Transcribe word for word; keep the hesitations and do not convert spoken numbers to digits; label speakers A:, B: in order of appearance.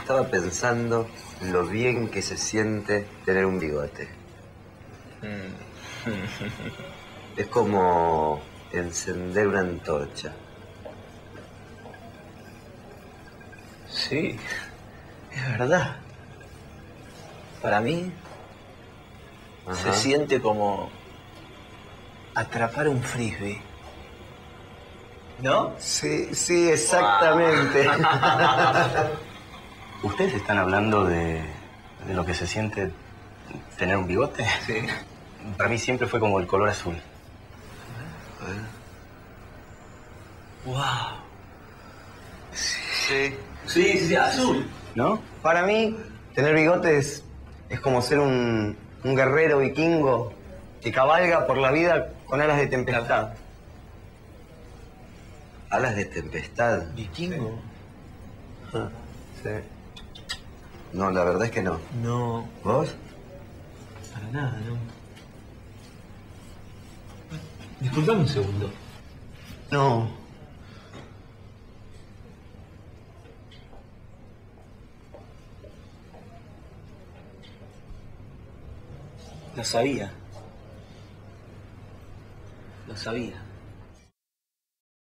A: estaba pensando lo bien que se siente tener un bigote. Es como encender una antorcha.
B: Sí, es verdad. Para mí,
A: Ajá.
B: se siente como atrapar un frisbee. ¿No?
A: Sí, sí, exactamente.
C: ¿Ustedes están hablando de, de lo que se siente tener un bigote?
B: Sí.
C: Para mí siempre fue como el color azul.
B: ¡Wow!
A: Sí.
B: Sí, sí, azul.
C: ¿No?
A: Para mí, tener bigotes es como ser un, un guerrero vikingo que cabalga por la vida con alas de tempestad. ¿Alas de tempestad?
B: ¿Vikingo?
A: Ah, sí. No, la verdad es que no.
B: No,
A: ¿Vos?
B: para nada, no. Disculpame un segundo.
A: No.
B: Lo sabía. Lo sabía.